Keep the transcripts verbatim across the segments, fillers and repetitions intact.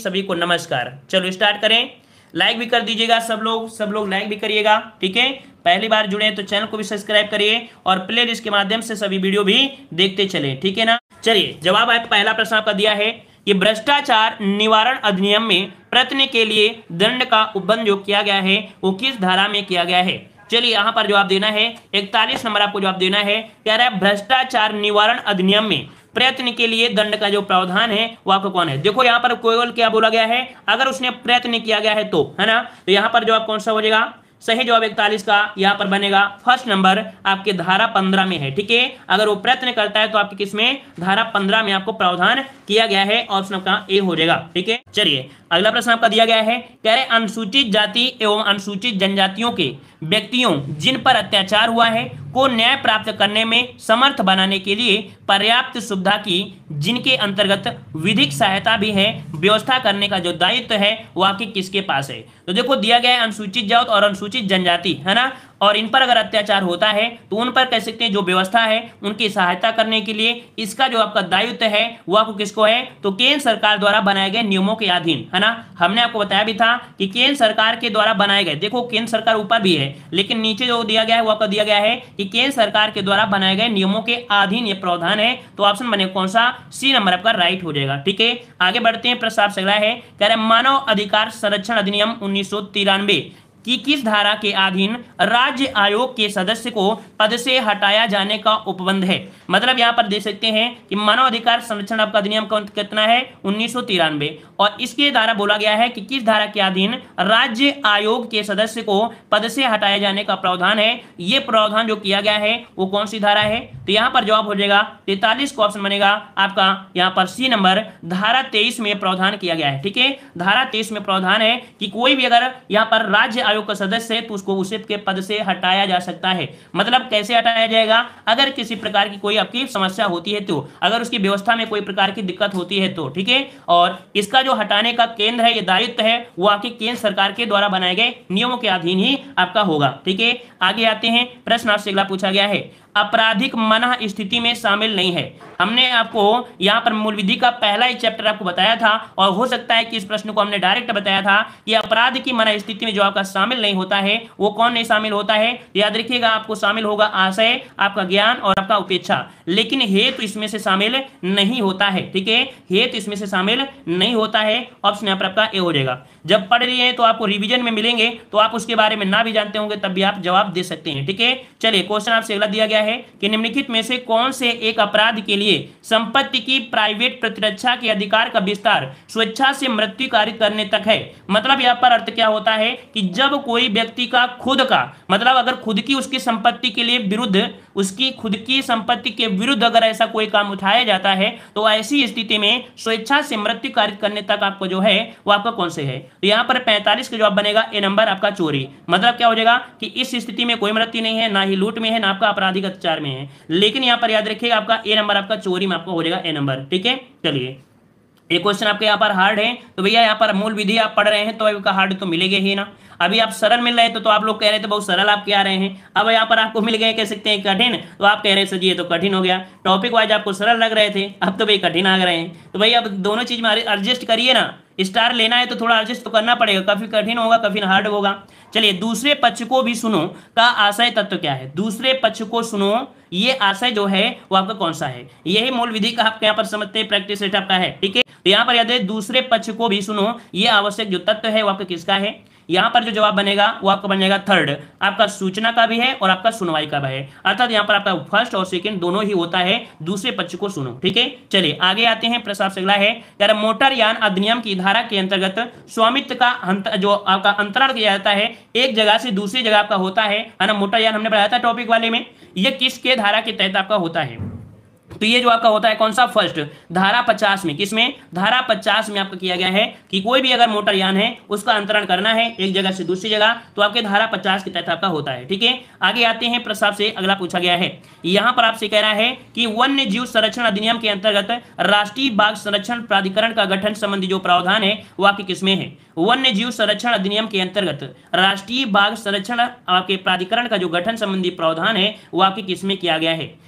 सभी को नमस्कार। चलो स्टार्ट करें। लाइक भी कर दीजिएगा, सब लोग सब लोग लाइक भी करिएगा, ठीक है। पहली बार जुड़े हैं तो चैनल को भी सब्सक्राइब करिए और प्ले लिस्ट के माध्यम से सभी वीडियो भी देखते चले, ठीक है ना। चलिए जवाब है, पहला प्रश्न आपका दिया है कि भ्रष्टाचार निवारण अधिनियम में प्रयत्न के लिए दंड का उपबंध जो किया गया है वो किस धारा में किया गया है। चलिए यहाँ पर जवाब देना है, इकतालीस नंबर आपको जवाब देना है। कह रहा है भ्रष्टाचार निवारण अधिनियम में प्रयत्न के लिए दंड का जो प्रावधान है वो आपको कौन है। देखो यहाँ पर केवल क्या बोला गया है, अगर उसने प्रयत्न किया गया है तो, है ना। तो यहाँ पर जवाब कौन सा हो जाएगा, सही जवाब इकतालीस का यहाँ पर बनेगा फर्स्ट नंबर आपके धारा पंद्रह में है, ठीक है। अगर वो प्रयत्न करता है तो आपके किसमें, धारा पंद्रह में आपको प्रावधान किया गया है, ऑप्शन आपका ए हो जाएगा, ठीक है। चलिए अगला प्रश्न आपका दिया गया है, कह रहे अनुसूचित जाति एवं अनुसूचित जनजातियों के व्यक्तियों जिन पर अत्याचार हुआ है को न्याय प्राप्त करने में समर्थ बनाने के लिए पर्याप्त सुविधा की, जिनके अंतर्गत विधिक सहायता भी है, व्यवस्था करने का जो दायित्व है वो आपके किसके पास है। तो देखो दिया गया है अनुसूचित जाति और अनुसूचित जनजाति, है ना, और इन पर अगर अत्याचार होता है तो उन पर कह सकते हैं जो व्यवस्था है उनकी सहायता करने के लिए इसका जो आपका दायित्व है वो आपको किसको है, तो केंद्र सरकार द्वारा बनाए गए नियमों के अधीन, है ना। हमने आपको बताया भी था कि केंद्र सरकार के द्वारा बनाए गए, देखो केंद्र सरकार ऊपर भी है लेकिन नीचे जो दिया गया है वो आपका दिया गया है कि केंद्र सरकार के द्वारा बनाए गए नियमों के अधीन ये प्रावधान है। तो ऑप्शन बने कौन सा, सी नंबर आपका राइट हो जाएगा, ठीक है। आगे बढ़ते हैं, प्रस्ताव से अगला है, कह रहे मानव अधिकार संरक्षण अधिनियम उन्नीस सौ तिरानवे कि किस धारा के अधीन राज्य आयोग के सदस्य को पद से हटाया जाने का उपबंध है। मतलब यहाँ पर देख सकते हैं कि मानव अधिकार संरक्षण आपका अधिनियम कौन कितना है, उन्नीस सौ तिरानवे, और इसके द्वारा बोला गया है कि किस धारा के अधीन राज्य आयोग के सदस्य को पद से हटाया जाने का प्रावधान है। ये प्रावधान जो किया गया है वो कौन सी धारा है, तो यहाँ पर जवाब हो जाएगा तैतालीस को ऑप्शन बनेगा आपका यहाँ पर सी नंबर, धारा तेईस में प्रावधान किया गया है, ठीक है। धारा तेईस में प्रावधान है कि कोई भी अगर यहाँ पर राज्य आयोग का सदस्य है तो उसको उसे के पद से हटाया जा सकता है। मतलब कैसे हटाया जाएगा, अगर किसी प्रकार की कोई आपकी समस्या होती है तो, अगर उसकी व्यवस्था में कोई प्रकार की दिक्कत होती है तो, ठीक है। और इसका जो हटाने का केंद्र है, ये दायित्व है, वो आपकी केंद्र सरकार के द्वारा बनाए गए नियमों के अधीन ही आपका होगा, ठीक है। आगे आते हैं, प्रश्न आपसे अगला पूछा गया है, आपराधिक मना स्थिति में शामिल नहीं है। हमने आपको यहाँ पर मूल विधि का पहला ही चैप्टर आपको बताया था और हो सकता है कि इस प्रश्न को हमने डायरेक्ट बताया था कि अपराध की मना स्थिति में जो आपका शामिल नहीं होता है वो कौन नहीं शामिल होता है। याद रखिएगा आपको शामिल होगा आशय, आपका ज्ञान और आपका उपेक्षा, लेकिन हेतु इसमें से शामिल नहीं होता है, ठीक है। हेतु इसमें से शामिल नहीं होता है, ऑप्शन यहाँ पर आपका ए हो जाएगा। जब पढ़ रही है तो आपको रिवीजन में मिलेंगे तो आप उसके बारे में ना भी जानते होंगे तब भी आप जवाब दे सकते हैं, ठीक है। चलिए क्वेश्चन आपसे अगला दिया गया है कि निम्नलिखित में से कौन से एक अपराध के लिए संपत्ति की प्राइवेट प्रतिरक्षा के अधिकार का विस्तार स्वेच्छा से मृत्यु कारित करने तक है। मतलब यहाँ पर अर्थ क्या होता है कि जब कोई व्यक्ति का खुद का, मतलब अगर खुद की उसकी संपत्ति के लिए विरुद्ध, उसकी खुद की संपत्ति के विरुद्ध अगर ऐसा कोई काम उठाया जाता है तो ऐसी स्थिति में स्वेच्छा से मृत्यु कारित करने तक आपको जो है वो आपका कौन से है। तो यहाँ पर पैंतालीस का जवाब बनेगा ए नंबर आपका चोरी। मतलब क्या हो जाएगा कि इस स्थिति में कोई मृत्यु नहीं है, ना ही लूट में है, ना आपका आपराधिक अत्याचार में है, लेकिन यहाँ पर याद रखिएगा आपका ए नंबर आपका चोरी में आपको हो जाएगा ए नंबर, ठीक है। चलिए एक क्वेश्चन आपके यहाँ पर हार्ड है तो भैया यहाँ पर मूल विधि आप पढ़ रहे हैं तो आपका हार्ड तो मिलेगा ही ना। अभी आप सरल मिल रहे थे तो आप लोग कह रहे थे बहुत सरल आप क्या रहे हैं, अब यहाँ पर आपको मिल गए कह सकते हैं कठिन, तो आप कह रहे हैं सर जी ये तो कठिन हो गया। टॉपिक वाइज आपको सरल लग रहे थे, अब तो भाई कठिन आ रहे हैं। तो भाई अब दोनों चीज में एडजस्ट करिए ना, स्टार लेना है तो थोड़ा एडजस्ट तो करना पड़ेगा, काफी कठिन होगा काफी हार्ड होगा। चलिए दूसरे पक्ष को भी सुनो का आशय तत्व क्या है। दूसरे पक्ष को सुनो ये आशय जो है वो आपका कौन सा है, यही मूल विधि का आपके यहाँ पर समझते हैं, प्रैक्टिस सेट आपका है, ठीक है। तो यहाँ पर याद है दूसरे पक्ष को भी सुनो ये आवश्यक जो तत्व है वो आपका किसका है। यहाँ पर जो जवाब बनेगा वो आपका बन जाएगा थर्ड, आपका सूचना का भी है और आपका सुनवाई का भी है, अर्थात यहाँ पर आपका फर्स्ट और सेकंड दोनों ही होता है, दूसरे पक्ष को सुनो, ठीक है। चलिए आगे आते हैं, प्रस्ताव से अगला है, यार मोटर यान अधिनियम की धारा के अंतर्गत स्वामित्व का अंतर जो आपका अंतरण किया जाता है एक जगह से दूसरी जगह आपका होता है ना। मोटर यान हमने पढ़ाया था टॉपिक वाले में, ये किसके धारा के तहत आपका होता है, तो ये जो आपका होता है कौन सा, फर्स्ट धारा पचास में, किसमें, धारा पचास में आपका किया गया है कि कोई भी अगर मोटरयान है उसका अंतरण करना है एक जगह से दूसरी जगह तो आपके धारा पचास के तहत आपका होता है, ठीक है। आगे आते हैं, प्रस्ताव से अगला पूछा गया है, यहाँ पर आपसे कह रहा है कि वन्य जीव संरक्षण अधिनियम के अंतर्गत राष्ट्रीय बाघ संरक्षण प्राधिकरण का गठन संबंधी जो प्रावधान है वो आपके किसमें है। वन्य जीव संरक्षण अधिनियम के अंतर्गत राष्ट्रीय बाघ संरक्षण आपके प्राधिकरण का जो गठन संबंधी प्रावधान है वो आपके किसमें किया गया है।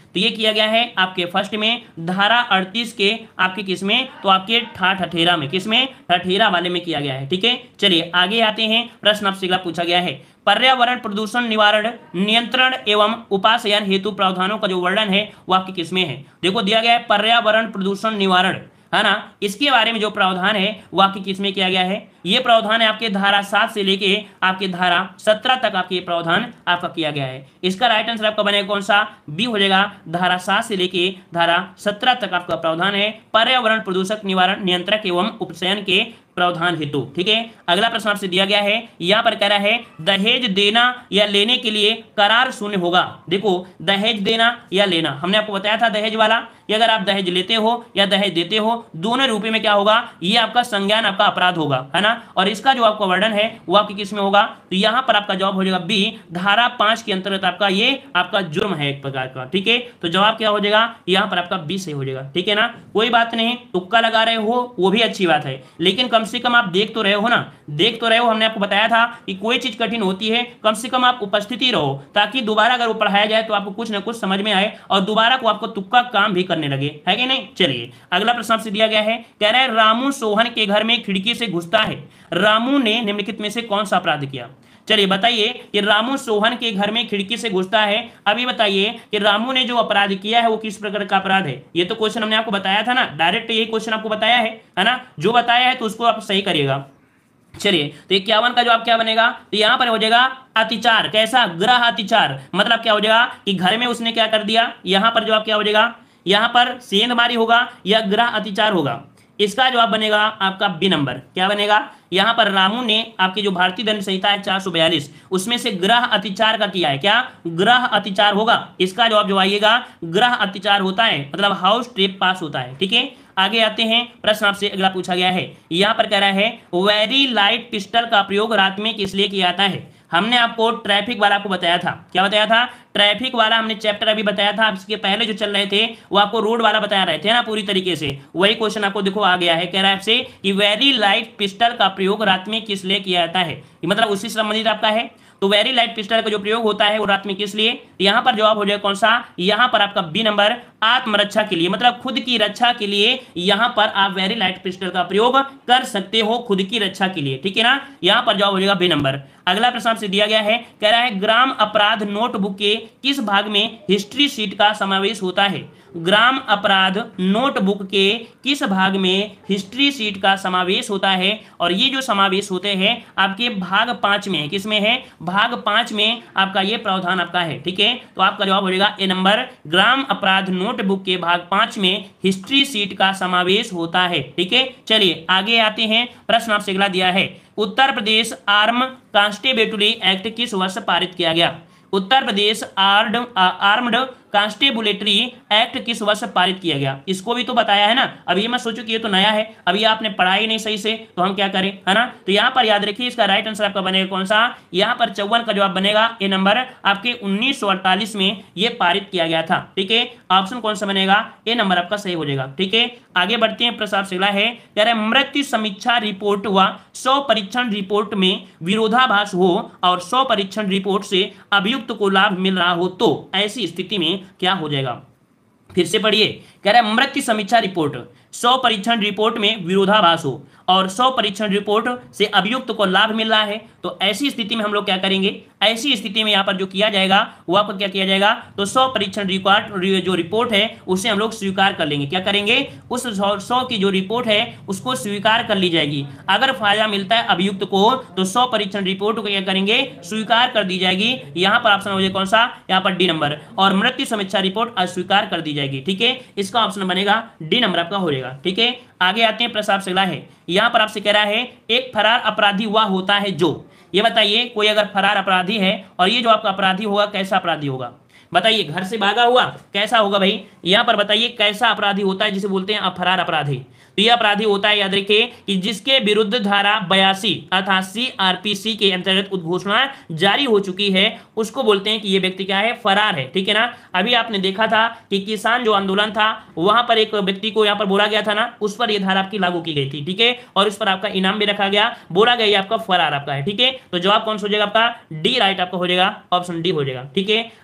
तो ये किया गया है आपके फर्स्ट में धारा अड़तीस के आपके किसमें, तो आपके ठाठ ठठेरा में, किसमें, ठठेरा वाले में किया गया है। ठीक है, चलिए आगे आते हैं। प्रश्न आपसे अगला पूछा गया है, पर्यावरण प्रदूषण निवारण नियंत्रण एवं उपायन हेतु प्रावधानों का जो वर्णन है वो आपके किसमें है। देखो दिया गया है पर्यावरण प्रदूषण निवारण, है ना, इसके बारे में जो प्रावधान है वो आपके किसमें किया गया है। ये प्रावधान है आपके धारा सात से लेके आपके धारा सत्रह तक आपके ये प्रावधान आपका किया गया है। इसका राइट आंसर आपका बनेगा कौन सा, बी हो जाएगा। धारा सात से लेके धारा सत्रह तक आपका प्रावधान है पर्यावरण प्रदूषक निवारण नियंत्रक एवं उपशयन के प्रावधान हेतु। ठीक है, अगला प्रश्न आपसे दिया गया है, यहाँ पर कह रहा है दहेज देना या लेने के लिए करार शून्य होगा। देखो दहेज देना या लेना, हमने आपको बताया था दहेज वाला, कि अगर आप दहेज लेते हो या दहेज देते हो दोनों रूपे में क्या होगा, ये आपका संज्ञान आपका अपराध होगा, है ना। और इसका जो आपका वर्णन है वो आपके किस में होगा, तो यहाँ पर आपका जवाब हो जाएगा बी, धारा पांच के अंतर्गत आपका ये आपका जुर्म है एक प्रकार का। ठीक है, तो जवाब क्या हो जाएगा, यहाँ पर आपका बी सही हो जाएगा। ठीक है ना, कोई बात नहीं, तुक्का लगा रहे हो वो भी अच्छी बात है, लेकिन कम से कम आप देख तो रहे हो ना, देख तो रहे हो। हमने आपको बताया था कि कोई चीज कठिन होती है, कम से कम आप उपस्थिति रहो, ताकि दोबारा अगर वो पढ़ाया जाए तो आपको कुछ ना कुछ समझ में आए और दोबारा को आपको तुक्का काम भी करने लगे, है कि नहीं। चलिए अगला प्रश्न आपसे दिया गया है, कह रहा है रामू सोहन के घर में खिड़की से घुसता है, रामू ने निम्नलिखित में से कौन सा अपराध किया। चलिए बताइए कि रामू सोहन के घर में खिड़की से घुसता है। अभी बताइए कि रामू ने जो अपराध किया है वो किस प्रकार का अपराध है। ये तो क्वेश्चन हमने आपको बताया था ना, डायरेक्ट यही क्वेश्चन आपको बताया है, है ना। जो बताया है तो उसको आप सही करिएगा। चलिए तो इक्यावन का जवाब क्या बनेगा, तो यहां पर हो जाएगा अतिचार। कैसा, गृह अतिचार, मतलब क्या हो जाएगा कि घर में उसने क्या कर दिया। यहां पर जवाब क्या हो जाएगा, यहां पर सेंधमारी होगा या गृह अतिचार होगा। इसका जवाब बनेगा आपका बी नंबर। क्या बनेगा, यहां पर रामू ने आपकी जो भारतीय दंड संहिता है चार सौ बयालीस उसमें से गृह अतिचार का किया है, क्या गृह अतिचार होगा। इसका जवाब जो आइएगा गृह अतिचार होता है, मतलब हाउस ट्रेप पास होता है। ठीक है, आगे आते हैं। प्रश्न आपसे अगला पूछा गया है, यहां पर कह रहा है वेरी लाइट पिस्टल का प्रयोग रात में किस लिए किया जाता है। हमने आपको ट्रैफिक वाला आपको बताया था, क्या बताया था, ट्रैफिक वाला हमने चैप्टर अभी बताया था। इसके पहले जो चल रहे थे वो आपको रोड वाला बता रहे थे ना पूरी तरीके से, वही क्वेश्चन आपको देखो आ गया है। कह रहा है आपसे कि वेरी लाइट पिस्टल का प्रयोग रात में किस लिए किया जाता है, मतलब उसी से संबंधित आपका है। तो वेरी लाइट पिस्टल का जो प्रयोग होता है वो रात में किस लिए, यहां पर जवाब हो जाएगा कौन सा, यहां पर आपका बी नंबर, आत्मरक्षा के लिए, मतलब खुद की रक्षा के लिए यहां पर आप वेरी लाइट पिस्टल का प्रयोग कर सकते हो खुद की रक्षा के लिए। ठीक है ना, यहां पर जवाब हो जाएगा बी नंबर। अगला प्रश्न आपसे दिया गया है, कह रहा है ग्राम अपराध नोटबुक के किस भाग में हिस्ट्री शीट का समावेश होता है। ग्राम अपराध नोटबुक के किस भाग में हिस्ट्री शीट का समावेश होता है, और ये जो समावेश होते हैं आपके भाग पांच में है। किसमें है, भाग पांच में आपका ये प्रावधान आपका है। ठीक है, तो आपका जवाब हो जाएगा ए नंबर, ग्राम अपराध नोटबुक के भाग पांच में हिस्ट्री शीट का समावेश होता है। ठीक है, चलिए आगे आते हैं। प्रश्न आपसे अगला दिया है, उत्तर प्रदेश आर्म कांस्टेबेटरी एक्ट किस वर्ष पारित किया गया। उत्तर प्रदेश आर्ड आर्म्ड कांस्टेबुलेटरी एक्ट किस वर्ष पारित किया गया, इसको भी तो बताया है ना। अभी मैं सोचू कि ये तो नया है, अभी आपने पढ़ा ही नहीं सही से, तो हम क्या करें, है ना। तो यहाँ पर याद रखिए इसका राइट आंसर आपका बनेगा कौन सा, यहाँ पर चौवन का जवाब बनेगा ए नंबर, आपके उन्नीस सौ अड़तालीस में ये पारित किया गया था। ठीक है, ऑप्शन कौन सा बनेगा, ए नंबर आपका सही हो जाएगा। ठीक है, आगे बढ़ते हैं। प्रश्न आपसे अगला है, कह रहे मृत्यु समीक्षा रिपोर्ट व सौ परीक्षण रिपोर्ट में विरोधाभास हो और सौ परीक्षण रिपोर्ट से अभियुक्त को लाभ मिल रहा हो तो ऐसी स्थिति में क्या हो जाएगा। फिर से पढ़िए, कह रहा है मृत्यु समीक्षा रिपोर्ट सौ परीक्षण रिपोर्ट में विरोधाभास हो और सौ परीक्षण रिपोर्ट से अभियुक्त को लाभ मिल रहा है, तो ऐसी स्थिति में हम लोग क्या करेंगे, ऐसी स्थिति में यहाँ पर जो किया जाएगा वो आपको क्या किया जाएगा, तो सौ परीक्षण रिकॉर्ड जो रिपोर्ट है उसे हम लोग स्वीकार कर लेंगे। क्या करेंगे, उस सौ की जो रिपोर्ट है उसको स्वीकार कर ली जाएगी। अगर फायदा मिलता है अभियुक्त को तो सौ परीक्षण रिपोर्ट को क्या करेंगे, स्वीकार कर दी जाएगी। यहाँ पर ऑप्शन हो जाए कौन सा, यहाँ पर डी नंबर, और मृत्यु समीक्षा रिपोर्ट अस्वीकार कर दी जाएगी। ठीक है, इसका ऑप्शन बनेगा डी नंबर आपका हो जाएगा। ठीक है, आगे आते हैं। प्रश्न आपसे अगला है, यहाँ पर आपसे कह रहा है एक फरार अपराधी वह होता है जो, ये बताइए कोई अगर फरार अपराधी है और ये जो आपका अपराधी होगा कैसा अपराधी होगा, बताइए घर से भागा हुआ कैसा होगा भाई, यहाँ पर बताइए कैसा अपराधी होता है जिसे बोलते हैं फरार अपराधी। तो यह अपराधी होता है, याद रखिए, कि जिसके विरुद्ध धारा बयासी अर्थात सीआरपीसी के अंतर्गत उद्घोषणा जारी हो चुकी है उसको बोलते हैं कि ये व्यक्ति क्या है, फरार है। ठीक है ना, अभी आपने देखा था कि किसान जो आंदोलन था वहां पर एक व्यक्ति को यहाँ पर बोला गया था ना, उस पर यह धारा आपकी लागू की गई थी। ठीक है, और इस पर आपका इनाम भी रखा गया, बोला गया आपका फरार आपका है। ठीक है, तो जवाब कौन सा हो जाएगा आपका, डी राइट आपका हो जाएगा, ऑप्शन डी हो जाएगा। ठीक है,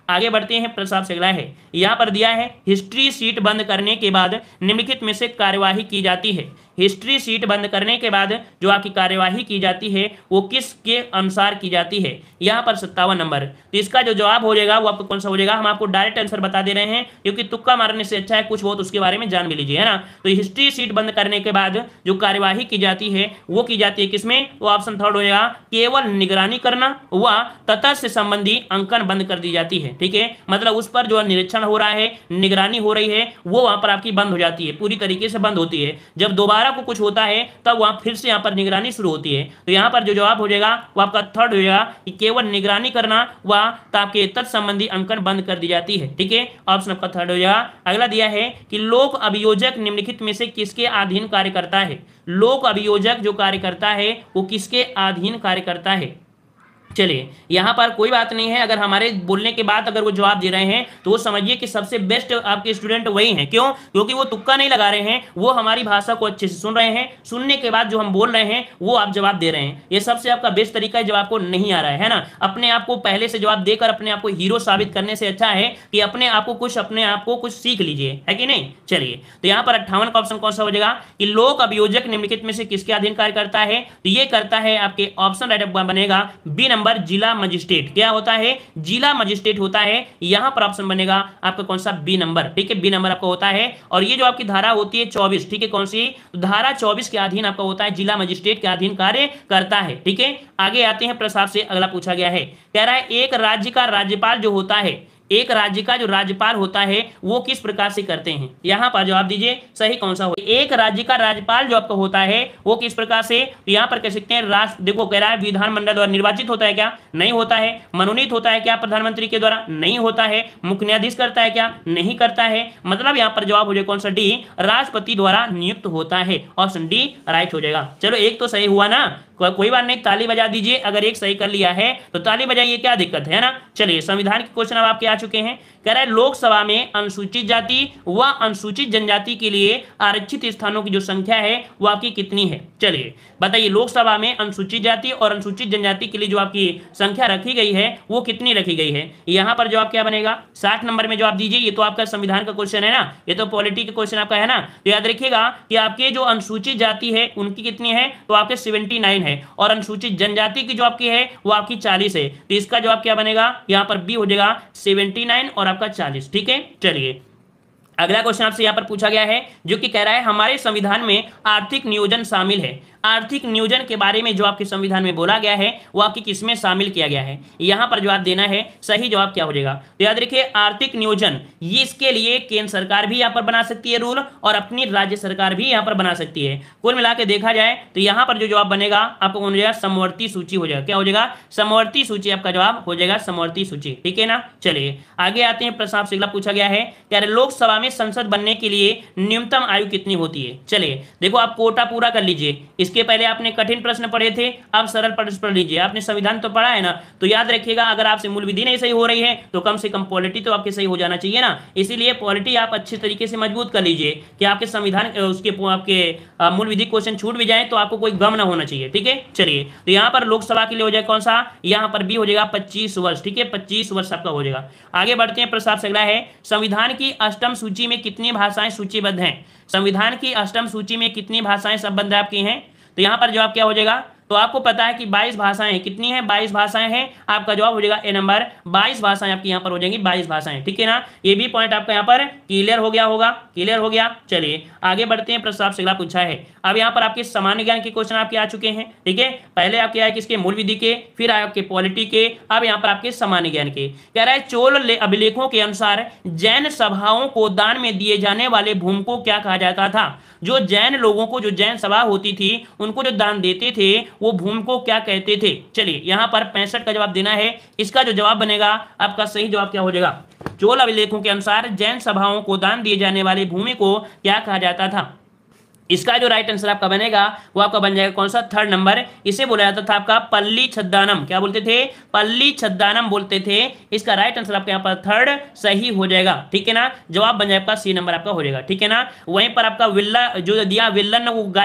आगे बढ़ते हैं, प्रश्न आपसे अगला है, यहाँ पर दिया है हिस्ट्री शीट बंद करने के बाद निम्नलिखित में से कार्यवाही की जाती है। हिस्ट्री शीट बंद करने के बाद जो आपकी कार्यवाही की जाती है वो किसके अनुसार की जाती है, यहाँ पर सत्तावन नंबर। तो इसका जो जवाब हो जाएगा वो आपको कौन सा हो जाएगा, हम आपको डायरेक्ट आंसर बता दे रहे हैं क्योंकि तुक्का मारने से अच्छा है कुछ बहुत उसके बारे में जान भी लीजिए, है ना। तो हिस्ट्री शीट बंद करने के बाद जो कार्यवाही की जाती है वो की जाती है किसमें, तो ऑप्शन थर्ड हो जाएगा, केवल निगरानी करना व तटस्थ से संबंधी अंकन बंद कर दी जाती है। ठीक है, मतलब उस पर जो निरीक्षण हो रहा है, निगरानी हो रही है, वो वहां पर आपकी बंद हो जाती है, पूरी तरीके से बंद होती है। जब दोबारा को कुछ होता है तब वहां फिर से यहाँ पर निगरानी शुरू होती है। तो यहाँ पर जो जवाब हो जाएगा वो आपका थर्ड हो जाएगा कि केवल निगरानी करना व आपके तत्संबंधी अंकन बंद कर दी जाती है। ठीक है, ऑप्शन आपका थर्ड हो जाएगा। अगला दिया है कि लोक अभियोजक निम्नलिखित में से किसके अधीन कार्य करता है। लोक अभियोजक जो कार्य करता है वो किसके अधीन कार्य करता है। चलिए यहाँ पर कोई बात नहीं है, अगर हमारे बोलने के बाद अगर वो जवाब दे रहे हैं तो वो समझिए कि सबसे बेस्ट आपके स्टूडेंट वही हैं। क्यों, क्योंकि वो तुक्का नहीं लगा रहे हैं, वो हमारी भाषा को अच्छे से सुन रहे हैं, सुनने के बाद जो हम बोल रहे हैं वो आप जवाब दे रहे हैं। ये सबसे आपका बेस्ट तरीका है जब आपको नहीं आ रहा है, है ना। अपने आप को पहले से जवाब देकर अपने आप को हीरो साबित करने से अच्छा है कि अपने आप को कुछ अपने आप को कुछ सीख लीजिए, है कि नहीं। चलिए तो यहाँ पर अट्ठावन का ऑप्शन कौन सा हो जाएगा कि लोक अभियोजक निम्नलिखित में से किसके अधीन कार्य करता है, तो ये करता है आपके ऑप्शन राइट बनेगा बी नंबर, जिला मजिस्ट्रेट। क्या होता है, जिला मजिस्ट्रेट होता है। यहां पर ऑप्शन बनेगा आपका कौन सा, बी नंबर। ठीक है, बी नंबर आपका होता है। और ये जो आपकी धारा होती है चौबीस, ठीक है, कौन सी, तो धारा चौबीस के अधीन आपका होता है, जिला मजिस्ट्रेट के अधीन कार्य करता है। ठीक है, आगे आते हैं, प्रस्ताव से अगला पूछा गया है, कह रहा है एक राज्य का राज्यपाल जो होता है, एक राज्य का जो राज्यपाल होता है वो किस प्रकार से करते हैं। यहां पर जवाब दीजिए सही कौन सा हो। एक राज्य का राज्यपाल जो आपका होता है वो किस प्रकार से, तो यहां पर कह सकते हैं राष्ट्र, देखो कह रहा है विधानमंडल द्वारा निर्वाचित होता है क्या, नहीं होता है। मनोनीत होता है क्या प्रधानमंत्री के द्वारा, नहीं होता है। मुख्य न्यायाधीश करता है क्या, नहीं करता है। मतलब यहां पर जवाब हो जाएगा कौन सा, डी, राष्ट्रपति द्वारा नियुक्त होता है। ऑप्शन डी राइट हो जाएगा। चलो एक तो सही हुआ ना, को, कोई बात नहीं, ताली बजा दीजिए। अगर एक सही कर लिया है तो ताली बजाइए, क्या दिक्कत है ना। चलिए संविधान के क्वेश्चन अब आपके आ चुके हैं। कह रहा है लोकसभा में अनुसूचित जाति व अनुसूचित जनजाति के लिए आरक्षित स्थानों की जो संख्या है वो आपकी कितनी है। चलिए बताइए, लोकसभा में अनुसूचित जाति और अनुसूचित जनजाति के लिए जो आपकी संख्या रखी गई है वो कितनी रखी गई है। यहाँ पर जवाब क्या बनेगा, साठ नंबर में जवाब दीजिए। ये तो आपका संविधान का क्वेश्चन है ना, ये तो पॉलिटी का क्वेश्चन आपका है ना। तो याद रखिएगा कि आपके जो अनुसूचित जाति है उनकी कितनी है, तो आपके सेवेंटी नाइन है, और अनुसूचित जनजाति की जो आपकी है वो आपकी चालीस है। तो इसका जवाब क्या बनेगा, यहाँ पर बी हो जाएगा सेवेंटी नाइन और आपका चालीस। ठीक है, चलिए अगला क्वेश्चन आपसे यहाँ पर पूछा गया है जो कि कह रहा है हमारे संविधान में आर्थिक नियोजन शामिल है। आर्थिक नियोजन के बारे में जो आपके संविधान में बोला गया है वो आपकी किसमें शामिल किया गया है। यहाँ पर जवाब देना है, सही जवाब क्या हो जाएगा। तो याद रखिए आर्थिक नियोजन, ये इसके लिए केंद्र सरकार भी यहाँ पर बना सकती है रूल, और अपनी राज्य सरकार भी यहाँ पर बना सकती है। कुल मिला के देखा जाए तो यहाँ पर जो जवाब बनेगा आपको कौन हो जाएगा, समवर्ती सूची हो जाएगा। क्या हो जाएगा, समवर्ती सूची आपका जवाब हो जाएगा, समवर्ती सूची। ठीक है ना। चलिए आगे आते हैं, प्रश्न आपसे अगला पूछा गया है, कह रहे लोकसभा में संसद बनने के लिए न्यूनतम आयु कितनी होती है। चलिए देखो आप कोटा पूरा कर लीजिए, इसके पहले आपने कठिन प्रश्न पढ़े थे, अब सरल प्रश्न पढ़ लीजिए। आपने संविधान तो पढ़ा है ना, तो याद रखिएगा अगर आपसे मूल विधि नहीं सही हो रही है तो कम से कम पॉलिटी तो आपके सही हो जाना चाहिए ना। इसीलिए पॉलिटी आप अच्छे तरीके से मजबूत कर लीजिए कि आपके संविधान उसके आपके मूल विधि क्वेश्चन छूट भी जाए तो आपको कोई गम ना होना चाहिए। ठीक है, चलिए तो यहाँ पर लोकसभा के लिए हो जाएगा कौन सा, यहाँ पर भी हो जाएगा पच्चीस वर्ष। ठीक है, पच्चीस वर्ष आपका हो जाएगा। आगे बढ़ते हैं, प्रस्ताव से अगला है, संविधान की अष्टम सूची में कितनी भाषाएं सूचीबद्ध हैं। संविधान की अष्टम सूची में कितनी भाषाएं संबद्ध आपकी हैं। तो यहां पर जवाब क्या हो जाएगा, तो आपको पता है कि बाईस भाषाएं कितनी हैं, बाईस भाषाएं हैं। आपका जवाब हो जाएगा ए नंबर, बाईस भाषाएं आपकी यहाँ पर हो जाएंगी, बाईस भाषाएं। ठीक है ना, ये भी पॉइंट आपका यहाँ पर क्लियर हो गया होगा, क्लियर हो गया। चलिए आगे बढ़ते हैं, प्रस्ताव से अगला पूछा है। अब यहाँ पर आपके सामान्य ज्ञान के क्वेश्चन आपके आ चुके हैं। ठीक है, पहले आपके आए किसके, मूल विधि के, फिर आए आपके पॉलिटी के, अब यहाँ पर आपके सामान्य ज्ञान के। कह रहा है चोल अभिलेखों के अनुसार जैन सभाओं को दान में दिए जाने वाले भूमि को क्या कहा जाता था। जो जैन लोगों को, जो जैन सभा होती थी उनको जो दान देते थे वो भूमि को क्या कहते थे। चलिए यहाँ पर पैंसठ का जवाब देना है। इसका जो जवाब बनेगा आपका सही जवाब क्या हो जाएगा, चोल अभिलेखों के अनुसार जैन सभाओं को दान दिए जाने वाले भूमि को क्या कहा जाता था। इसका जो राइट आंसर आपका बनेगा वो आपका बन जाएगा कौन सा, थर्ड नंबर। इसे बोला जाता था आपका पल्ली छद्दानम। क्या बोलते थे, पल्ली छद्दानम बोलते थे। इसका राइट आंसर आपका यहाँ पर थर्ड सही हो जाएगा। ठीक है ना, जवाब बन जाएगा सी नंबर आपका हो जाएगा। ठीक है ना, वहीं पर आपका विल्ला जो दिया विल्लन वो गाय,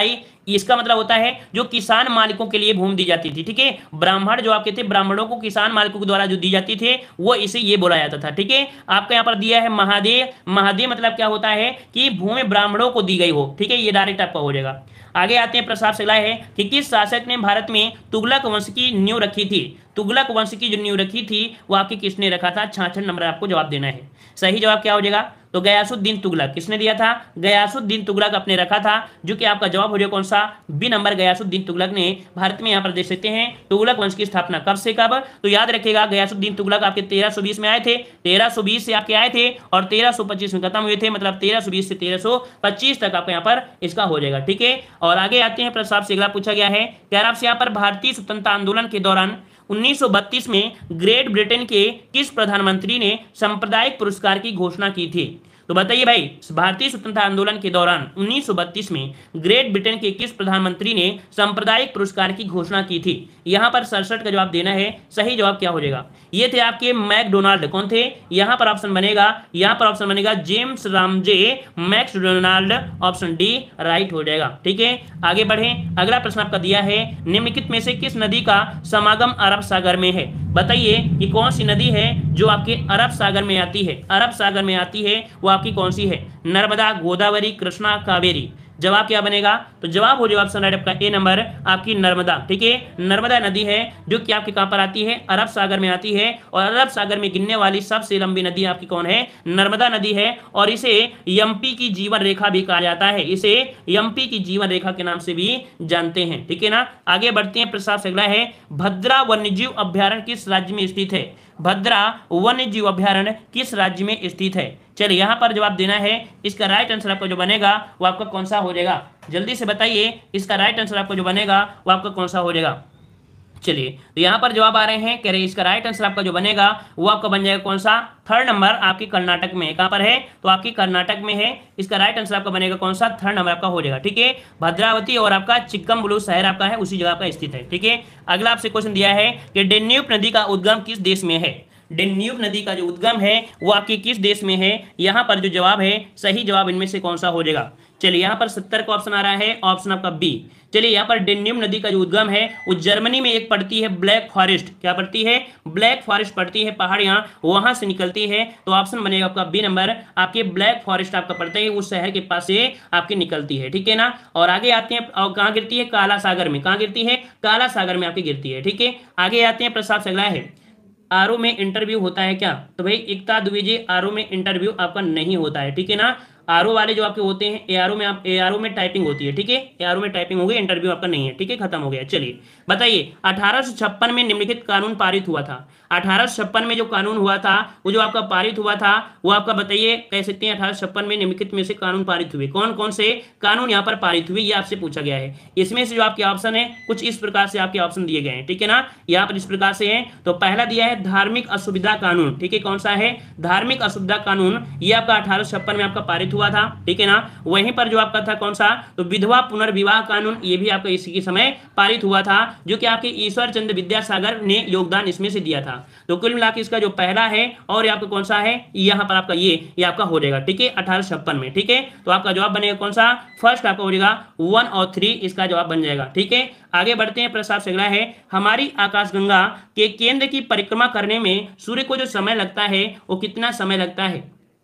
इसका मतलब होता है जो किसान मालिकों के लिए भूमि दी जाती थी, ठीक है। ब्राह्मण जो आपके थे, ब्राह्मणों को किसान मालिकों के द्वारा जो दी जाती थे वो इसे ये बोला जाता था, ठीक है। आपका यहाँ पर दिया है महादेय। महादेय मतलब क्या होता है कि भूमि ब्राह्मणों को दी गई हो, ठीक है, ये डायरेक्ट आपका हो जाएगा। आगे आते हैं, प्रश्न आपसे अगला है कि किस शासक ने भारत में तुगलक वंश की नींव रखी थी। तुगलक वंश की जो नींव रखी थी वो आपकी किसने रखा था? छाछठ नंबर आपको जवाब देना है। सही जवाब क्या हो जाएगा? तो गयासुद्दीन तुगलक। किसने दिया था? गयासुद्दीन तुगलक अपने रखा था, जो कि आपका जवाब हो जाएगा कौन सा? B number. गयासुद्दीन तुगलक ने भारत में यहाँ पर देख सकते हैं तुगलक वंश की स्थापना कब से कब, तो याद रखिएगा गयासुद्दीन तुगलक आपके तेरह सौ बीस में आए थे, तेरह सौ बीस से आपके आए थे और तेरह सौ पच्चीस में खत्म हुए थे, मतलब तेरह सौ बीस से तेरह सौ पच्चीस तक आपका यहाँ पर इसका हो जाएगा, ठीक है। और आगे आते हैं, प्रश्न आपसे अगला पूछा गया है कि आपसे यहाँ पर भारतीय स्वतंत्रता आंदोलन के दौरान उन्नीस सौ बत्तीस में ग्रेट ब्रिटेन के किस प्रधानमंत्री ने सांप्रदायिक पुरस्कार की घोषणा की थी? तो बताइए भाई, भारतीय स्वतंत्रता आंदोलन के दौरान उन्नीस सौ बत्तीस में ग्रेट ब्रिटेन के किस प्रधानमंत्री ने सांप्रदायिक पुरस्कार की घोषणा की थी? यहां पर सड़सठ का जवाब देना है। सही जवाब क्या हो जाएगा? ये थे आपके मैकडोनाल्ड। कौन थे? यहां पर ऑप्शन बनेगा, यहां पर ऑप्शन बनेगा James Ramsay MacDonald, option D right हो जाएगा, ठीक है। आगे बढ़े, अगला प्रश्न आपका दिया है निम्नलिखित में से किस नदी का समागम अरब सागर में है? बताइए कि कौन सी नदी है जो आपके अरब सागर में आती है? अरब सागर में आती है वो आपकी कौन सी है? नर्मदा, गोदावरी, कृष्णा, कावेरी। जवाब क्या बनेगा? तो जवाब हो जाएगा ऑप्शन राइट आपका ए नंबर, आपकी नर्मदा, ठीक है। नर्मदा नदी है जो कि आपके कहां पर आती है? अरब सागर में आती है, और अरब सागर में गिरने वाली सबसे लंबी नदी आपकी कौन है? नर्मदा नदी है, और इसे एमपी की जीवन रेखा भी कहा जाता है, इसे एमपी की जीवन रेखा के नाम से भी जानते हैं, ठीक है ना। आगे बढ़ते हैं, प्रश्न से अगला है भद्रा वन्यजीव अभ्यारण्य किस राज्य में स्थित है? भद्रा वन्यजीव अभ्यारण्य किस राज्य में स्थित है? चलिए यहाँ पर जवाब देना है। इसका राइट आंसर आपका जो बनेगा वो आपका कौन सा हो जाएगा? जल्दी से बताइए, इसका राइट आंसर आपका जो बनेगा वो आपका कौन सा हो जाएगा? चलिए, तो यहाँ पर जवाब आ रहे हैं, कह रहे इसका राइट आंसर आपका जो बनेगा वो आपका बन जाएगा कौन सा? थर्ड नंबर, आपकी कर्नाटक में। कहां पर है? तो आपकी कर्नाटक में है। इसका राइट आंसर आपका बनेगा कौन सा? थर्ड नंबर आपका हो जाएगा, ठीक है। भद्रावती और आपका चिक्कमगलुरु शहर आपका है उसी जगह पर स्थित है, ठीक है। अगला आपसे क्वेश्चन दिया है कि डेन्यूब नदी का उद्गम किस देश में है? डेन्यूब नदी का जो उद्गम है वो आपके किस देश में है? यहाँ पर जो जवाब है, सही जवाब इनमें से कौन सा हो जाएगा? चलिए, यहाँ पर सत्तर का ऑप्शन आ रहा है, ऑप्शन आपका बी। चलिए, यहाँ पर डेन्यूब नदी का जो उद्गम है वो जर्मनी में एक पड़ती है ब्लैक फॉरेस्ट। क्या पड़ती है? ब्लैक फॉरेस्ट पड़ती है, पहाड़ियां वहां से निकलती है, तो ऑप्शन बनेगा आपका बी नंबर, आपके ब्लैक फॉरेस्ट आपका पड़ता है, उस शहर के पास से आपकी निकलती है, ठीक है ना। और आगे आते हैं, और कहाँ गिरती है? काला सागर में। कहाँ गिरती है? काला सागर में आपकी गिरती है, ठीक है। आगे आते हैं, प्रश्न से अगला है आरओ में इंटरव्यू होता है क्या? तो भाई एकता द्विवेदी, आरओ में इंटरव्यू आपका नहीं होता है, ठीक है ना। आरओ वाले जो आपके होते हैं, एआरओ में आप एआरओ में टाइपिंग होती है, ठीक है। एआरओ में टाइपिंग हो गई, इंटरव्यू आपका नहीं है, ठीक है, खत्म हो गया। चलिए बताइए, अठारह सौ छप्पन में निम्नलिखित कानून पारित हुआ था। अठारह सौ छप्पन में जो कानून हुआ था वो जो आपका पारित हुआ था वो आपका बताइए, कह सकते हैं अठारह सौ छप्पन में निम्नलिखित में से कानून पारित हुए। कौन कौन से कानून यहाँ पर पारित हुए ये आपसे पूछा गया है। इसमें से जो आपके ऑप्शन है कुछ इस प्रकार से आपके ऑप्शन दिए गए हैं, ठीक है ना। यहाँ पर इस प्रकार से है, तो पहला दिया है धार्मिक असुविधा कानून, ठीक है। कौन सा है? धार्मिक असुविधा कानून, ये आपका अठारह सौ छप्पन में आपका पारित हुआ था, ठीक है ना। वहीं पर जो आपका था कौन सा? तो विधवा पुनर्विवाह कानून, ये भी आपका इसी के समय पारित हुआ था, जो कि आपके ईश्वर चंद्र विद्यासागर ने योगदान इसमें से दिया था। तो कुल मिलाकर इसका जो पहला है और आपका कौन सा है, यहाँ पर आपका ये ये आपका हो जाएगा, ठीक है, अठारह सौ छप्पन में, ठीक है। तो आपका जवाब बनेगा कौन सा? फर्स्ट आपका हो जाएगा वन और थ्री, इसका जवाब बन जाएगा, ठीक है। आगे बढ़ते हैं, प्रश्न से अगला है हमारी आकाशगंगा के केंद्र की परिक्रमा करने में सूर्य को जो समय लगता है वो कितना समय लगता है?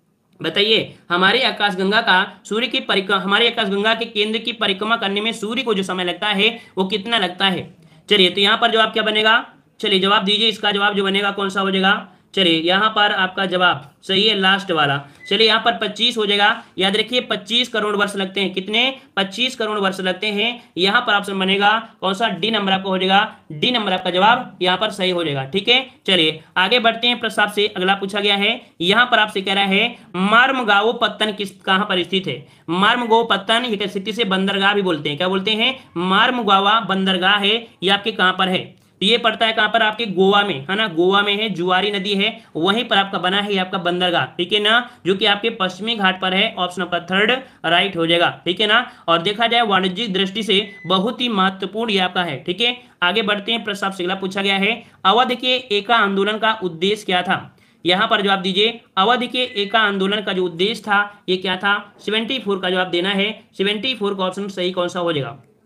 बताइए, हमारी आकाशगंगा का सूर्य की परिक्रमा, हमारी आकाशगंगा के केंद्र की परिक्रमा करने में सूर्य को जो समय लगता है वो कितना लगता है? चलिए, तो यहाँ पर जवाब क्या बनेगा? चलिए जवाब दीजिए, इसका जवाब जो बनेगा कौन सा हो जाएगा? चलिए, यहाँ पर आपका जवाब सही है, लास्ट वाला। चलिए, यहाँ पर पच्चीस हो जाएगा। याद रखिए, पच्चीस करोड़ वर्ष लगते हैं। कितने? पच्चीस करोड़ वर्ष लगते हैं। यहाँ पर ऑप्शन बनेगा कौन सा? डी नंबर आपका हो जाएगा। डी नंबर आपका जवाब यहाँ पर सही हो जाएगा, ठीक है। चलिए आगे बढ़ते हैं, प्रश्न आपसे अगला पूछा गया है। यहाँ पर आपसे कह रहा है मार्मगाओ पत्तन किस कहाँ पर स्थित है? मार्मगाओ पत्तन हिट सिटी से बंदरगाह भी बोलते हैं। क्या बोलते हैं? मार्मगावा बंदरगाह है, ये आपके कहाँ पर है? तो ये पड़ता है कहां पर? आपके गोवा में, है ना। गोवा में है, जुआरी नदी है, वहीं पर आपका बना है आपका बंदरगाह, ठीक है ना, जो कि आपके पश्चिमी घाट पर है। ऑप्शन आपका थर्ड राइट हो जाएगा, ठीक है ना। और देखा जाए वाणिज्यिक दृष्टि से बहुत ही महत्वपूर्ण ये आपका है, ठीक है। आगे बढ़ते हैं, प्रश्न आपसे अगला पूछा गया है अवध के एका आंदोलन का उद्देश्य क्या था? यहाँ पर जवाब दीजिए, अवध के एका आंदोलन का जो उद्देश्य था ये क्या था? चौहत्तर का जवाब देना है। चौहत्तर का ऑप्शन सही कौन सा हो जाएगा?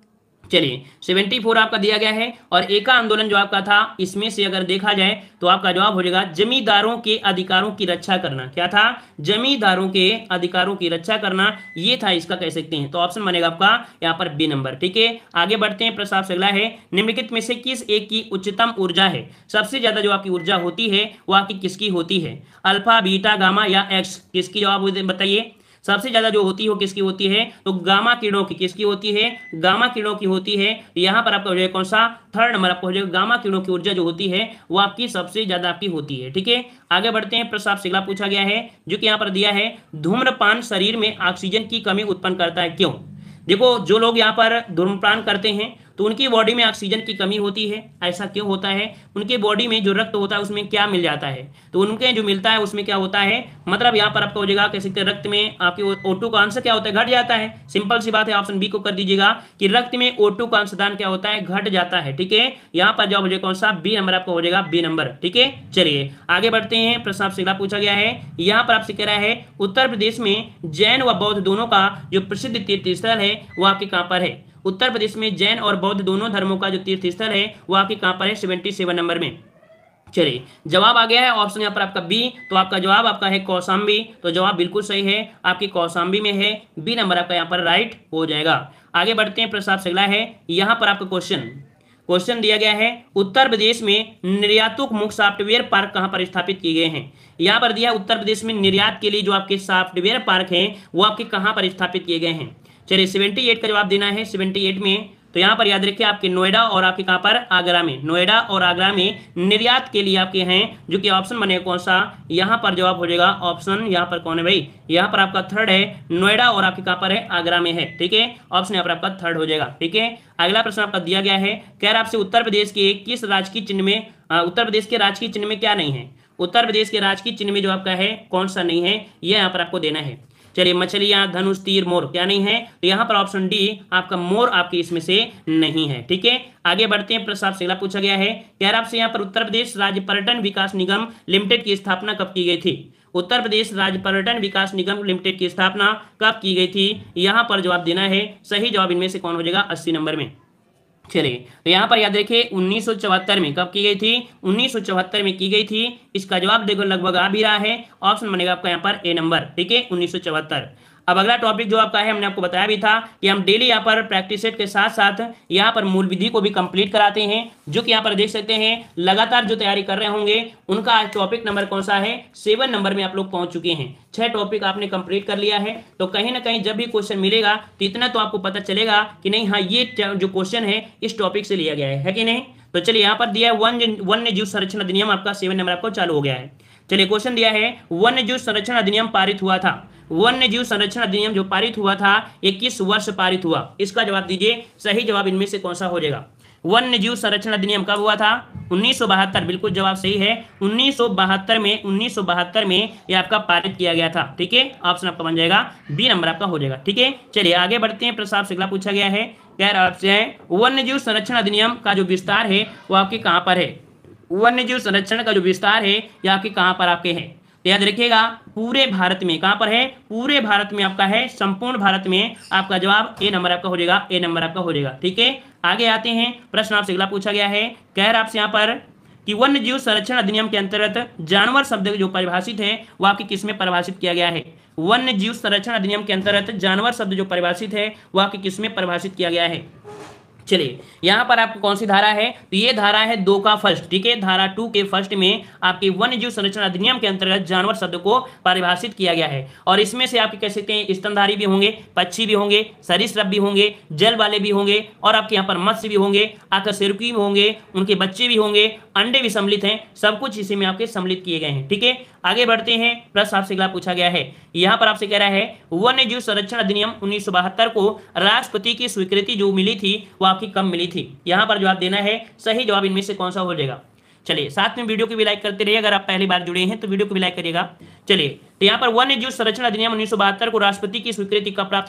चलिए सेवेंटी फोर आपका दिया गया है। और एका आंदोलन जो आपका था, इसमें से अगर देखा जाए तो आपका जवाब हो जाएगा जमींदारों के अधिकारों की रक्षा करना। क्या था? जमींदारों के अधिकारों की रक्षा करना, ये था इसका कह सकते हैं। तो ऑप्शन बनेगा आपका यहाँ पर बी नंबर। ठीक है, आगे बढ़ते हैं। प्रश्न आपसे अगला है, निम्नलिखित में से किस एक की उच्चतम ऊर्जा है? सबसे ज्यादा जो आपकी ऊर्जा होती है वो आपकी किसकी होती है? अल्फा, बीटा, गामा या एक्स? किसकी जवाब बताइए। सबसे ज्यादा जो होती है वो किसकी होती है? तो गामा किरणों की। किसकी होती है? गामा किरणों की होती है। यहाँ पर आपका हो जाएगा कौन सा? थर्ड नंबर आपको हो जाएगा। गामा किरणों की ऊर्जा जो होती है वो आपकी सबसे ज्यादा आपकी होती है। ठीक है, आगे बढ़ते हैं। प्रश्न आपसे अगला पूछा गया है जो कि यहाँ पर दिया है, धूम्रपान शरीर में ऑक्सीजन की कमी उत्पन्न करता है, क्यों? देखो, जो लोग यहाँ पर धूम्रपान करते हैं तो उनकी बॉडी में ऑक्सीजन की कमी होती है। ऐसा क्यों होता है? उनके बॉडी में जो रक्त होता है उसमें क्या मिल जाता है? तो उनके जो मिलता है उसमें क्या होता है, मतलब यहाँ पर आपका हो जाएगा कह सकते हैं रक्त में आपके ओ टू का आंसर क्या होता है? घट जाता है। सिंपल सी बात है, ऑप्शन बी को कर दीजिएगा कि रक्त में ओ टू का अंशदान क्या होता है? घट जाता है। ठीक है, यहाँ पर जवाब हो जाएगा कौन सा? बी नंबर आपका हो जाएगा, बी नंबर। ठीक है, चलिए आगे बढ़ते हैं। प्रश्न आपसे अगला पूछा गया है, यहाँ पर आपसे कह रहा है, उत्तर प्रदेश में जैन व बौद्ध दोनों का जो प्रसिद्ध तीर्थ स्थल है वो आपके कहाँ पर है? उत्तर प्रदेश में जैन और बौद्ध दोनों धर्मों का जो तीर्थ स्थल है वो आपके कहां पर है? सेवेंटी सेवन नंबर में। चलिए, जवाब आ गया है ऑप्शन यहाँ पर आपका बी। तो आपका जवाब आपका है कौशाम्बी। तो जवाब बिल्कुल सही है, आपकी कौशाम्बी में है। बी नंबर आपका यहाँ पर राइट हो जाएगा। आगे बढ़ते हैं। प्रश्न आपसे अगला है, यहाँ पर आपका क्वेश्चन क्वेश्चन दिया गया है, उत्तर प्रदेश में निर्यातोन्मुख सॉफ्टवेयर पार्क कहां पर स्थापित किए गए हैं? यहाँ पर दिया है उत्तर प्रदेश में निर्यात के लिए जो आपके सॉफ्टवेयर पार्क हैं वो आपके कहां पर स्थापित किए गए हैं? चलिए, अठहत्तर का जवाब देना है। अठहत्तर में तो यहाँ पर याद रखिए आपके नोएडा और आपके कहाँ पर? आगरा में। नोएडा और आगरा में निर्यात के लिए आपके हैं, जो कि ऑप्शन बनेगा कौन सा? यहाँ पर जवाब हो जाएगा ऑप्शन, यहाँ पर कौन है भाई? यहाँ पर आपका थर्ड है, नोएडा और आपके कहाँ पर है? आगरा में है। ठीक है, ऑप्शन यहाँ पर आपका थर्ड हो जाएगा। ठीक है, अगला प्रश्न आपका दिया गया है, कह रहा आपसे उत्तर प्रदेश के किस राजकीय चिन्ह में उत्तर प्रदेश के राजकीय चिन्ह में क्या नहीं है? उत्तर प्रदेश के राजकीय चिन्ह में जो आपका है कौन सा नहीं है, यह यहाँ पर आपको देना है। चलिए, मछलियां, धनुष, तीर, मोर क्या नहीं है? तो यहाँ पर ऑप्शन डी आपका मोर आपके इसमें से नहीं है। ठीक है, आगे बढ़ते हैं। प्रश्न आपसे अगला पूछा गया है, कह रहा आपसे यहाँ पर उत्तर प्रदेश राज्य पर्यटन विकास निगम लिमिटेड की स्थापना कब की गई थी? उत्तर प्रदेश राज्य पर्यटन विकास निगम लिमिटेड की स्थापना कब की गई थी? यहाँ पर जवाब देना है। सही जवाब इनमें से कौन हो जाएगा? अस्सी नंबर में। चलिए, तो यहाँ पर याद रखिए उन्नीस सौ चौहत्तर में। कब की गई थी? उन्नीस सौ चौहत्तर में की गई थी। इसका जवाब देखो लगभग आ भी रहा है, ऑप्शन बनेगा आपका यहाँ पर ए नंबर। ठीक है, उन्नीस सौ चौहत्तर। अब अगला टॉपिक जो आपका है, हमने आपको बताया भी था कि हम डेली यहाँ पर प्रैक्टिस सेट के साथ साथ यहाँ पर मूल विधि को भी कंप्लीट कराते हैं, जो कि यहाँ पर देख सकते हैं लगातार जो तैयारी कर रहे होंगे उनका आज टॉपिक नंबर कौन सा है? सेवन नंबर में आप लोग पहुंच चुके हैं। छह टॉपिक आपने कंप्लीट कर लिया है। तो कहीं ना कहीं जब भी क्वेश्चन मिलेगा तो इतना तो आपको पता चलेगा कि नहीं, हाँ ये जो क्वेश्चन है इस टॉपिक से लिया गया है, है कि नहीं? तो चलिए, यहाँ पर दिया है वन वन्य जीव संरक्षण अधिनियम, आपका सेवन नंबर आपको चालू हो गया है। चलिए, क्वेश्चन दिया है वन्य जीव संरक्षण अधिनियम पारित हुआ था। वन्य जीव संरक्षण अधिनियम जो पारित हुआ था ये किस वर्ष पारित हुआ? इसका जवाब दीजिए। सही जवाब इनमें से कौन सा हो जाएगा? वन्य जीव संरक्षण अधिनियम कब हुआ था? उन्नीस सौ बहत्तर। बिल्कुल जवाब सही है, उन्नीस सौ बहत्तर में उन्नीस सौ बहत्तर में ये आपका पारित किया गया था। ठीक है, ऑप्शन आपका बन जाएगा बी नंबर आपका हो जाएगा। ठीक है, चलिए आगे बढ़ते हैं। प्रश्न आपसे अगला पूछा गया है, कह रहा आपसे है वन्य जीव संरक्षण अधिनियम का जो विस्तार है वो आपके कहाँ पर है? वन्य जीव संरक्षण का जो विस्तार है ये आपके कहाँ पर आपके है? तो याद रखिएगा पूरे भारत में। कहां पर है? पूरे भारत में आपका है, संपूर्ण भारत में। आपका जवाब ए नंबर आपका हो जाएगा, ए नंबर आपका हो जाएगा। ठीक है, आगे आते हैं। प्रश्न आपसे अगला पूछा गया है, कह रहा आपसे यहाँ पर कि वन्य जीव संरक्षण अधिनियम के अंतर्गत जानवर शब्द जो परिभाषित है वो आपकी किस में परिभाषित किया गया है? वन्य जीव संरक्षण अधिनियम के अंतर्गत जानवर शब्द जो परिभाषित है वो आपकी किस में परिभाषित किया गया है? चलिए, यहां पर आपको कौन सी धारा है? तो ये धारा है दो का फर्स्ट। ठीक है, धारा टू के फर्स्ट में आपके वन्य जीव संरक्षण अधिनियम के अंतर्गत जानवर शब्द को परिभाषित किया गया है। और इसमें से आपके कह सकते हैं स्तनधारी भी होंगे, पक्षी भी होंगे, सरीसृप भी होंगे, जल वाले भी होंगे, और आपके यहाँ पर मत्स्य भी होंगे, आकशेरुकी भी होंगे, उनके बच्चे भी होंगे, अंडे भी सम्मिलित हैं। सब कुछ इसी में आपके सम्मिलित किए गए हैं। ठीक है, आगे बढ़ते हैं। प्रश्न आपसे अगला पूछा गया है, यहाँ पर आपसे कह रहा है वन्य जीव संरक्षण अधिनियम उन्नीस सौ बहत्तर को राष्ट्रपति की स्वीकृति जो मिली थी वो आपकी कब मिली थी? यहाँ पर जवाब देना है। सही जवाब इनमें से कौन सा हो जाएगा? चलिए, साथ में वीडियो को भी लाइक करते रहिए। अगर आप पहली बार जुड़े हैं तो वीडियो को भी लाइक करिएगा। चलिए, तो यहाँ पर वन्य जीव संरक्षण अधिनियम उन्नीस सौ बहत्तर को राष्ट्रपति की स्वीकृति कब प्राप्त हुई?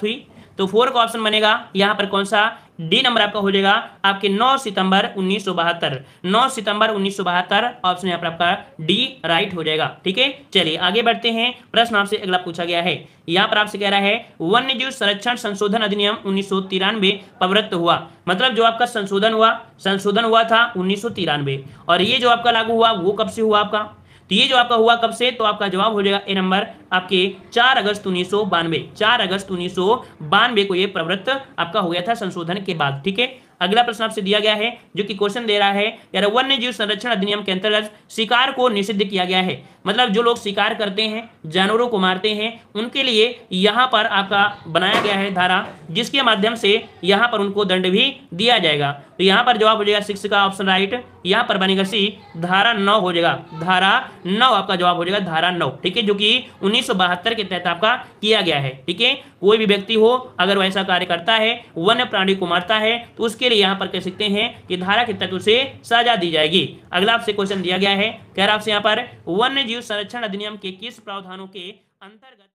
तो फोर का ऑप्शन बनेगा यहाँ पर कौन सा, डी नंबर आपका हो जाएगा आपके नौ सितंबर उन्नीस सौ बहत्तर। नौ सितंबर उन्नीस सौ बहत्तर ऑप्शन यहाँ पर आपका डी राइट हो जाएगा। ठीक है, चलिए आगे बढ़ते हैं। प्रश्न आपसे अगला पूछा गया है, यहाँ पर आपसे कह रहा है वन्य जीव संरक्षण संशोधन अधिनियम उन्नीस सौ तिरानवे प्रवृत्त हुआ। मतलब जो आपका संशोधन हुआ संशोधन हुआ था उन्नीस सौ तिरानवे, और ये जो आपका लागू हुआ वो कब से हुआ आपका, तो ये जो आपका हुआ कब से, तो आपका जवाब हो जाएगा ए नंबर आपके चार अगस्त उन्नीस सौ बानवे। चार अगस्त उन्नीस सौ बानवे को ये प्रवृत्त आपका हो गया था संशोधन के बाद। ठीक है, अगला प्रश्न आपसे दिया गया है जो कि क्वेश्चन दे रहा है यार वन्य जीव संरक्षण अधिनियम के अंतर्गत शिकार को निषिद्ध किया गया है। मतलब जो लोग शिकार करते हैं, जानवरों को मारते हैं, उनके लिए यहाँ पर आपका बनाया गया है धारा, जिसके माध्यम से यहाँ पर उनको दंड भी दिया जाएगा। तो यहाँ पर जवाब हो जाएगा सिक्स का ऑप्शन राइट, यहाँ पर बनेगा सी धारा नौ हो जाएगा। धारा नौ आपका जवाब हो जाएगा, धारा नौ। ठीक है, जो कि उन्नीस सौ बहत्तर के तहत आपका किया गया है। ठीक है, कोई भी व्यक्ति हो अगर वैसा कार्य करता है, वन्य प्राणी को मारता है, तो उसके लिए यहाँ पर कह सकते हैं कि धारा के तहत उसे सजा दी जाएगी। अगला आपसे क्वेश्चन दिया गया है, कह रहा आपसे यहाँ पर वन्य जीव संरक्षण अधिनियम के किस प्रावधानों के अंतर्गत